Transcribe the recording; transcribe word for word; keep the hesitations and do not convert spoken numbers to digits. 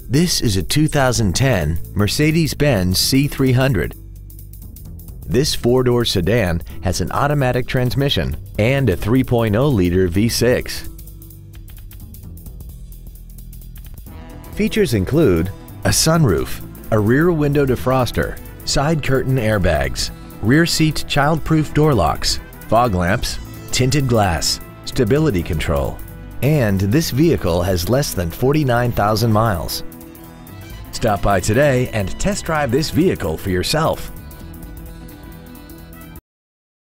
This is a two thousand ten Mercedes-Benz C three hundred. This four-door sedan has an automatic transmission and a three point oh liter V six. Features include a sunroof, a rear window defroster, side curtain airbags, rear seat child-proof door locks, fog lamps, tinted glass, stability control, and this vehicle has less than forty-nine thousand miles. Stop by today and test drive this vehicle for yourself.